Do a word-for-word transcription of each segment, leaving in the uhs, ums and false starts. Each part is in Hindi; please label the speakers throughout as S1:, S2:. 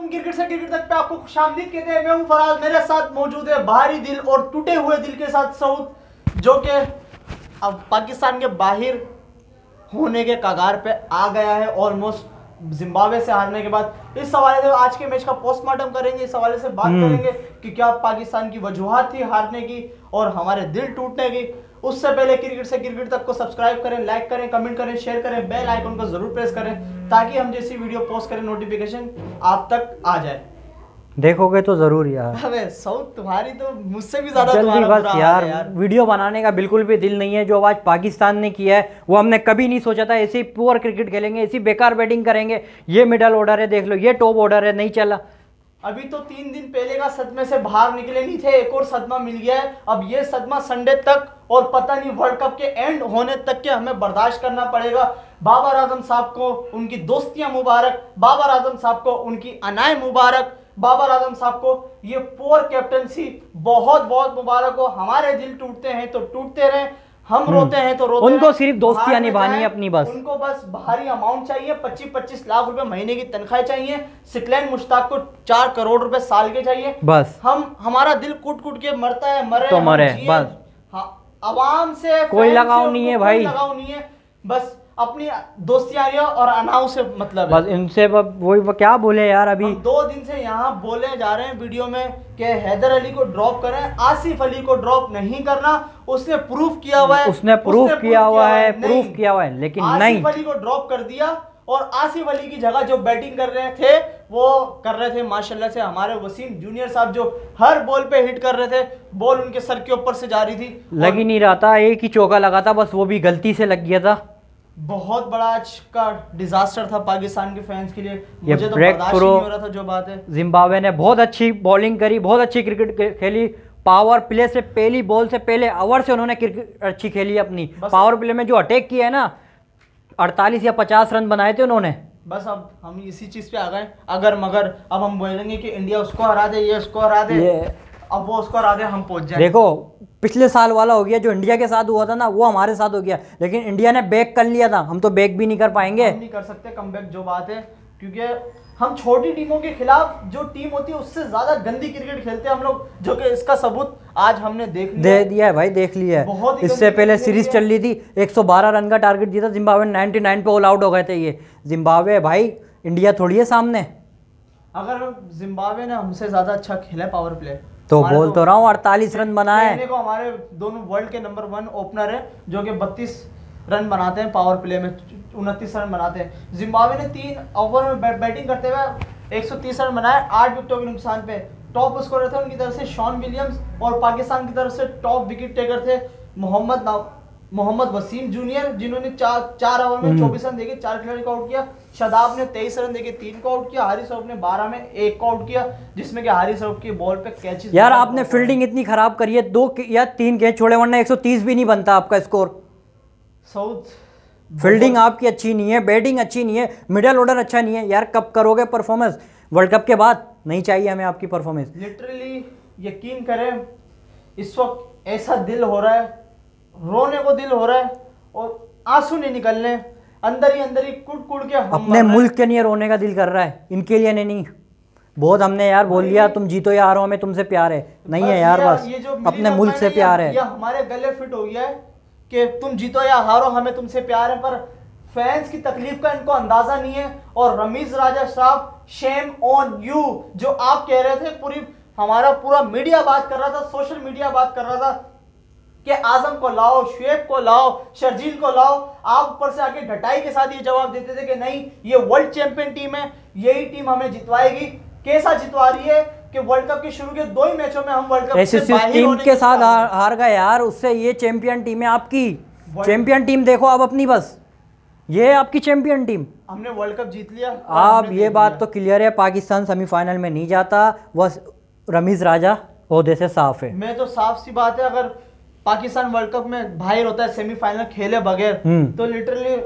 S1: वालेकुम, क्रिकेट से क्रिकेट तक पे आपको खुशामदीद कहते हैं। मैं हूं फराज, मेरे साथ मौजूद है भारी दिल और टूटे हुए दिल के साथ सऊद, जो कि अब पाकिस्तान के बाहर होने के कगार पे आ गया है ऑलमोस्ट जिम्बाब्वे से हारने के बाद। इस हवाले से आज के मैच का पोस्टमार्टम करेंगे, इस हवाले से बात करेंगे कि क्या पाकिस्तान की वजूहात थी हारने की और हमारे दिल टूटने की। उससे पहले क्रिकेट से क्रिकेट तक को सब्सक्राइब करें, लाइक करें, कमेंट करें, शेयर करें, बेल आइकन को जरूर प्रेस करें ताकि हम जैसी वीडियो पोस्ट करें नोटिफिकेशन आप तक आ जाए।
S2: देखोगे तो जरूर यार।
S1: अबे साउथ तुम्हारी तो मुझसे भी ज्यादा
S2: जल्दी
S1: तुम्हारा
S2: बस
S1: बुरा
S2: यार,
S1: हाल है यार।
S2: वीडियो बनाने का बिल्कुल भी दिल नहीं है। जो आज पाकिस्तान ने किया है वो हमने कभी नहीं सोचा था। ऐसे ही पुअर क्रिकेट खेलेंगे, ऐसी बेकार बैटिंग करेंगे। ये मिडल ऑर्डर है, देख लो, ये टॉप ऑर्डर है, नहीं चला।
S1: अभी तो तीन दिन पहले का सदमे से बाहर निकले नहीं थे, एक और सदमा मिल गया है। अब ये सदमा संडे तक और पता नहीं वर्ल्ड कप के एंड होने तक के हमें बर्दाश्त करना पड़ेगा। बाबर आजम साहब को उनकी दोस्तियां मुबारक, बाबर आजम साहब को उनकी अनाए मुबारक, बाबर आजम साहब को ये पुअर कैप्टनसी बहुत बहुत मुबारक हो। हमारे दिल टूटते हैं तो टूटते रहे, हम रोते हैं तो रोते
S2: उनको
S1: हैं।
S2: सिर्फ दोस्तियां निभानी है अपनी, बस
S1: उनको बस भारी अमाउंट चाहिए, पच्चीस पच्चीस लाख रुपए महीने की तनख्वाह चाहिए। सिकलैन मुश्ताक को चार करोड़ रुपए साल के चाहिए
S2: बस।
S1: हम हमारा दिल कूट कूट के मरता है, मरे
S2: तो मरे बस।
S1: हाँ, अवाम से
S2: कोई लगाव नहीं है भाई,
S1: कोई लगाव नहीं है, बस अपनी दोस्तियां और अनाव से मतलब है।
S2: बस इनसे वही क्या बोले यार। अभी
S1: दो दिन से यहाँ बोले जा रहे हैं वीडियो में कि हैदर अली को ड्रॉप करें, आसिफ अली को ड्रॉप नहीं करना। उसने प्रूफ किया हुआ है,
S2: उसने प्रूफ किया हुआ है, प्रूफ किया हुआ है, लेकिन नहीं,
S1: आसिफ अली को ड्रॉप कर दिया। और आसिफ अली की जगह जो बैटिंग कर रहे थे वो कर रहे थे माशाल्लाह से हमारे वसीम जूनियर साहब, जो हर बॉल पे हिट कर रहे थे। बॉल उनके सर के ऊपर से जा रही थी,
S2: लग ही नहीं रहा था। एक ही चौका लगा था बस, वो भी गलती से लग गया था।
S1: बहुत बड़ा आज का डिजास्टर था पाकिस्तान के फैंस के लिए।
S2: ये
S1: मुझे तो
S2: ब्रेक
S1: बर्दाश्त ही
S2: थ्रो
S1: नहीं हो रहा था जो बात है।
S2: जिम्बाब्वे ने बहुत अच्छी बॉलिंग करी, बहुत अच्छी क्रिकेट खेली। पावर प्ले से पहली बॉल से पहले ओवर से उन्होंने क्रिकेट अच्छी खेली अपनी। पावर प्ले में जो अटैक किया है ना, अड़तालीस या पचास रन बनाए थे उन्होंने।
S1: बस अब हम इसी चीज पे आ गए, अगर मगर अब हम बोलेंगे कि इंडिया उसको हरा दे, ये उसको हरा दे, अब वो उसको हरा दे, हम पहुंच जाए।
S2: देखो पिछले साल वाला हो गया, जो इंडिया के साथ हुआ था ना वो हमारे साथ हो गया, लेकिन इंडिया ने बैक कर लिया था। हम तो बैक भी नहीं कर पाएंगे,
S1: हम नहीं कर सकते कमबैक, जो बात है, क्योंकि हम छोटी टीमों के खिलाफ जो टीम होती है उससे ज्यादा गंदी क्रिकेट खेलते हैं हम लोग, जो कि इसका सबूत आज हमने देख लिया
S2: दे दिया है भाई, देख लिया है। इससे पहले सीरीज चल रही थी, एक सौ बारह रन का टारगेट दिया था जिम्बाब्वे, निन्यानवे पे ऑल आउट हो गए थे। ये जिम्बाब्वे भाई, इंडिया थोड़ी है सामने।
S1: अगर जिम्बाब्वे ने हमसे ज्यादा अच्छा खेला पावर प्ले
S2: तो बोल तो रहा हूँ, अड़तालीस रन बनाए।
S1: को हमारे दोनों वर्ल्ड के नंबर वन ओपनर है जो कि बत्तीस रन बनाते हैं, पावर प्ले में उनतीस रन बनाते हैं। जिम्बाब्वे ने तीन ओवर में बै, बैटिंग करते हुए एक सौ तीस रन बनाए, आठ विकेटों के नुकसान पे। टॉप स्कोरर थे उनकी तरफ से शॉन विलियम्स, और पाकिस्तान की तरफ से टॉप विकेट टेकर थे मोहम्मद मोहम्मद वसीम जूनियर, जिन्होंने चार चार ओवर में चौबीस रन देके चार खिलाड़ी को आउट किया। शादाब ने तेईस रन देके तीन को आउट किया। हारिस रऊफ ने बारह में एक को आउट किया, जिसमें कि हारिस रऊफ की बॉल पे कैचेस।
S2: यार आपने फील्डिंग इतनी खराब करी है, दो या तीन कैच छोड़े, वरना एक सौ तीस भी नहीं बनता आपका स्कोर।
S1: साउथ
S2: फील्डिंग आपकी अच्छी नहीं है, बैटिंग अच्छी नहीं है, मिडिल ऑर्डर अच्छा नहीं है। यार कब करोगे परफॉर्मेंस? वर्ल्ड कप के बाद नहीं चाहिए हमें आपकी परफॉर्मेंस।
S1: लिटरली यकीन करें, इस वक्त ऐसा दिल हो रहा है, रोने को दिल हो रहा है और आंसू नहीं निकलने, अंदर ही अंदर ही कुट कुट के
S2: अपने मुल्क के लिए रोने का दिल कर रहा है, इनके लिए नहीं। नहीं बहुत हमने यार बोल दिया, तुम जीतो या हारो हमें तुमसे प्यार है, नहीं है यार, बस अपने मुल्क से प्यार है।
S1: ये हमारे गले फिट हो गया है कि तुम जीतो या हारो हमें तुमसे प्यार है, पर फैंस की तकलीफ का इनको अंदाजा नहीं है। और रमीज राजा साहब, शेम ऑन यू, जो आप कह रहे थे, पूरी हमारा पूरा मीडिया बात कर रहा था, सोशल मीडिया बात कर रहा था कि आजम को लाओ, शुएब को लाओ, शर्जील को लाओ, आप ऊपर से आके ढटाई के साथ ये जवाब देते थे कि नहीं, ये वर्ल्ड चैंपियन टीम है, यही टीम हमें जितवाएगी। कैसा जितवा रही है कि वर्ल्ड कप के शुरू के दो ही मैचों में हम वर्ल्ड कप से बाहर
S2: टीम के साथ हार, हार गए यार, उससे ये चैंपियन टीम है आपकी। चैंपियन टीम देखो आप अपनी, बस ये आपकी चैंपियन टीम।
S1: हमने वर्ल्ड कप जीत लिया।
S2: आप ये बात तो क्लियर है, पाकिस्तान सेमीफाइनल में नहीं जाता, बस रमीज राजा ओहदे से साफ है।
S1: मैं तो साफ सी बात है, अगर पाकिस्तान वर्ल्ड कप में बाहर होता है सेमीफाइनल खेले बगैर, तो लिटरली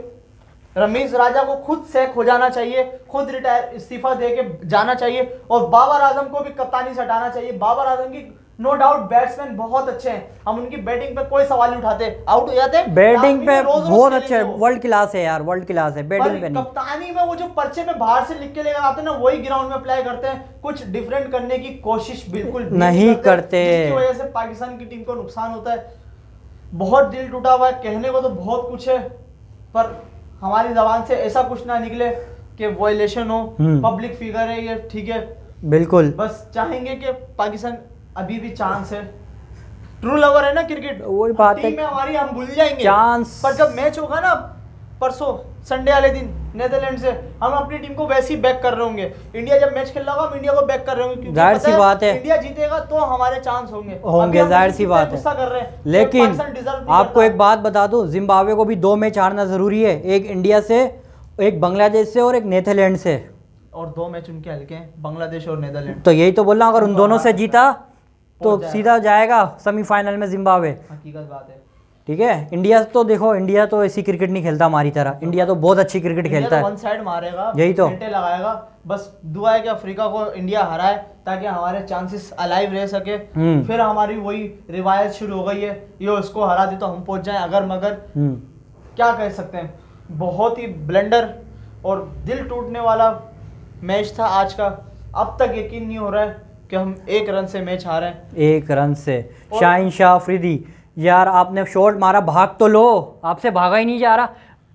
S1: रमीज राजा को खुद सैक हो जाना चाहिए, खुद रिटायर इस्तीफा दे के जाना चाहिए, और बाबर आजम को भी कप्तानी से हटाना चाहिए। बाबर आजम की नो डाउट बैट्समैन बहुत अच्छे हैं, हम उनकी बैटिंग पे कोई सवाल नहीं उठाते, आउट हो जाते हैं
S2: बैटिंग पे
S1: रोज रोज
S2: बहुत अच्छे,
S1: खेलेंगे वो।
S2: वर्ल्ड क्लास है यार, वर्ल्ड क्लास है बैटिंग पे नहीं।
S1: कप्तानी में वो जो पर्चे में बाहर से लिख के लेकर आते हैं ना, वही ग्राउंड में अप्लाई करते हैं, कुछ डिफरेंट करने की कोशिश बिल्कुल भी
S2: नहीं करते,
S1: जिसकी वजह से पाकिस्तान की टीम को नुकसान होता है। बहुत दिल टूटा हुआ है, कहने को तो बहुत कुछ है, पर हमारी जबान से ऐसा कुछ ना निकले कि वायलेशन हो, पब्लिक फिगर है ये, ठीक है
S2: बिल्कुल,
S1: बस चाहेंगे कि पाकिस्तान अभी भी चांस है, ट्रू लवर है ना क्रिकेट,
S2: वही बात है,
S1: टीम में हमारी हम भूल जाएंगे
S2: चांस।
S1: पर जब मैच होगा ना परसों संडे वाले दिन नेदरलैंड से, हम अपनी टीम को वैसे ही बैक कर रहे होंगे। इंडिया जब मैच खेल रहा होगा हम इंडिया को बैक कर रहे होंगे, क्योंकि
S2: जाहिर
S1: पता
S2: सी बात है
S1: इंडिया जीतेगा तो हमारे चांस होंगे
S2: होंगे जाहिर सी बात
S1: गुस्सा कर रहे हैं,
S2: है। लेकिन आपको एक बात बता दूं, जिम्बाब्वे को भी दो मैच हारना जरूरी है, एक इंडिया से, एक बांग्लादेश से और एक नेदरलैंड से,
S1: और दो मैच उनके हल्के हैं, बांग्लादेश और नेदरलैंड।
S2: तो यही तो बोल रहा हूं, अगर उन दोनों से जीता तो सीधा जाएगा सेमीफाइनल में जिम्बाब्वे।
S1: हकीकत बात है,
S2: ठीक है। इंडिया तो देखो, इंडिया तो ऐसी क्रिकेट नहीं खेलता हमारी तरह, इंडिया तो बहुत अच्छी क्रिकेट खेलता है,
S1: वन साइड मारेगा,
S2: यही तो
S1: घंटे लगाएगा, बस दुआ है कि अफ्रीका को इंडिया हराए ताकि हमारे चांसेस अलाइव रह सके। फिर हमारी वही रिवायत शुरू हो गई है, ये उसको हरा दे तो हम पहुंच जाएं अगर मगर, क्या कह सकते हैं। बहुत ही ब्लंडर और दिल टूटने वाला मैच था आज का, अब तक यकीन नहीं हो रहा है कि हम एक रन से मैच हारे हैं,
S2: एक रन से। शाहीन शाह अफरीदी, यार आपने शॉट मारा, भाग तो लो, आपसे भागा ही नहीं जा रहा,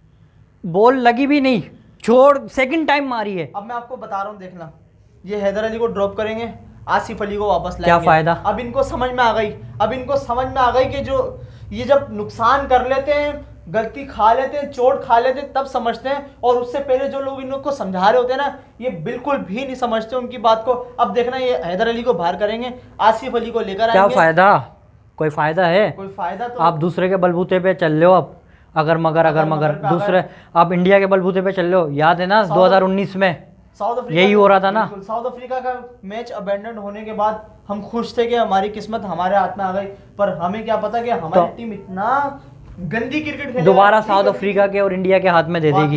S2: बॉल लगी भी नहीं, छोड़ सेकंड टाइम मारी है।
S1: अब मैं आपको बता रहा हूँ, देखना ये हैदर अली को ड्रॉप करेंगे, आसिफ अली को वापस लाएंगे,
S2: क्या फायदा।
S1: अब इनको समझ में आ गई, अब इनको समझ में आ गई कि जो ये जब नुकसान कर लेते हैं, गलती खा लेते हैं, चोट खा लेते हैं, तब समझते हैं, और उससे पहले जो लोग इन लोग को समझा रहे होते हैं ना, ये बिल्कुल भी नहीं समझते उनकी बात को। अब देखना ये हैदर अली को बाहर करेंगे, आसिफ अली को लेकर
S2: क्या
S1: आएंगे,
S2: फायदा, कोई फायदा है,
S1: कोई फायदा तो
S2: आप दूसरे के बलबूते पे चल रहे हो अब, अगर मगर अगर मगर दूसरे, आप इंडिया के बलबूते पे चल रहे हो। याद है ना दो हज़ार उन्नीस में
S1: साउथ अफ्रीका
S2: यही हो रहा था ना,
S1: साउथ अफ्रीका का मैच अबेंडन होने के बाद हम खुश थे कि हमारी किस्मत हमारे हाथ में आ गई, पर हमें क्या पता कि हमारी
S2: तो,
S1: टीम इतना गंदी क्रिकेट खेलेगी,
S2: दोबारा साउथ अफ्रीका के और इंडिया के हाथ में दे देगी।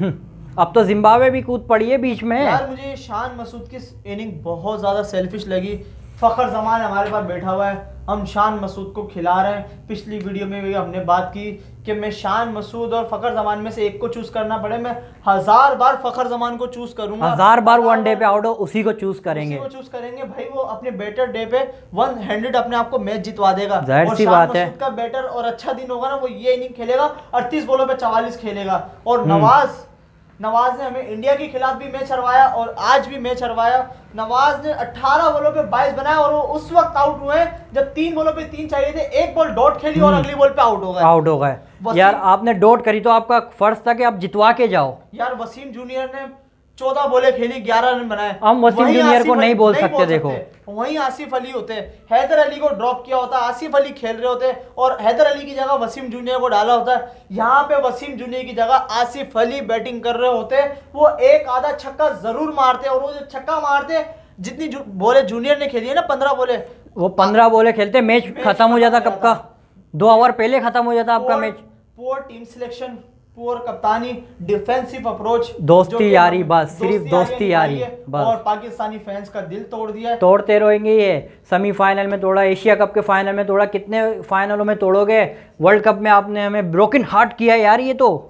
S2: अब तो जिम्बाब्वे भी कूद पड़ी है बीच में।
S1: यार मुझे शान मसूद की इनिंग बहुत ज्यादा सेल्फिश लगी, फखर जमान हमारे पास बैठा हुआ है, हम शान मसूद को खिला रहे हैं। पिछली वीडियो में भी हमने बात की कि मैं शान मसूद और फखर जमान में से एक को चूज करना पड़े, मैं हजार बार फखर जमान को चूज करूंगा,
S2: हजार बार वनडे पे आउट हो उसी को चूज करेंगे,
S1: उसी को चूज करेंगे भाई। वो अपने बेटर डे पे वन हैंडेड अपने आप को मैच जितवा देगा,
S2: जाहिर सी बात है।
S1: का बेटर और अच्छा दिन होगा ना, वो ये इनिंग खेलेगा, अड़तीस बॉलों पे चवालीस खेलेगा। और नवाज नवाज ने हमें इंडिया के खिलाफ भी मैच हरवाया और आज भी मैच हरवाया। नवाज ने अठारह बॉलों पे बाईस बनाया और वो उस वक्त आउट हुए जब तीन बॉलों पे तीन चाहिए थे, एक बॉल डॉट खेली और अगली बॉल पे आउट हो गए
S2: आउट हो गए यार आपने डॉट करी तो आपका फर्ज था कि आप जितवा के जाओ।
S1: यार वसीम जूनियर ने चौदह बॉले खेली, ग्यारह रन बनाए।
S2: हम वसीम जूनियर को नहीं बोल सकते, देखो
S1: वहीं आसिफ अली होते, हैदर अली को ड्रॉप किया होता, आसिफ अली खेल रहे होते और हैदर अली की जगह वसीम जूनियर को डाला होता है। यहाँ पे वसीम जूनियर की जगह आसिफ अली बैटिंग कर रहे होते, वो एक आधा छक्का जरूर मारते और वो जो छक्का मारते, जितनी जू, बोले जूनियर ने खेली है ना पंद्रह बोले,
S2: वो पंद्रह बोले खेलते मैच खत्म हो जाता, कब का दो ओवर पहले खत्म हो जाता आपका मैच।
S1: पुअर टीम सिलेक्शन, पुअर कप्तानी, डिफेंसिव अप्रोच,
S2: दोस्ती यारी, बस सिर्फ दोस्ती यारी बस,
S1: और पाकिस्तानी फैंस का दिल तोड़ दिया है।
S2: तोड़ते रहेंगे ये, सेमीफाइनल में तोड़ा, एशिया कप के फाइनल में तोड़ा, कितने फाइनलों में तोड़ोगे, वर्ल्ड कप में आपने हमें ब्रोकन हार्ट किया यार। ये तो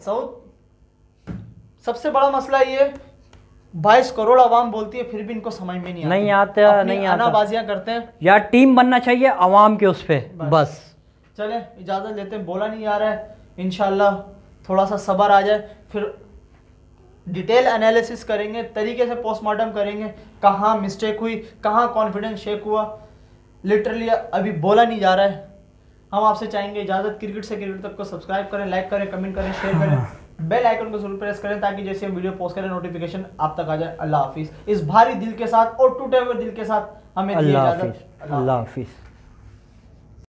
S1: सऊद सबसे बड़ा मसला ये बाईस करोड़ आवाम बोलती है फिर भी इनको समझ में नहीं आता,
S2: नहीं आता नहीं आता
S1: आनाबाजियां करते हैं
S2: यार। टीम बनना चाहिए आवाम के उस पे बस, बस।
S1: चले इजाजत लेते हैं, बोला नहीं आ रहा है, इंशाल्लाह थोड़ा सा सब्र आ जाए, फिर डिटेल एनालिसिस करेंगे, तरीके से पोस्टमार्टम करेंगे, कहाँ मिस्टेक हुई, कहाँ कॉन्फिडेंस शेक हुआ, लिटरली अभी बोला नहीं जा रहा है। हम आपसे चाहेंगे इजाजत, क्रिकेट से क्रिकेट तक को सब्सक्राइब करें, लाइक करें, कमेंट करें, शेयर करें, बेल आइकन को जरूर प्रेस करें ताकि जैसे हम वीडियो पोस्ट करें नोटिफिकेशन आप तक आ जाए। अल्लाह हाफिज। इस भारी दिल के साथ और टूटे हुए दिल के साथ हमें
S2: अल्लाह हाफिज, अल्लाह हाफिज।